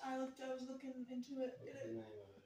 I was looking into it. What's the name of it?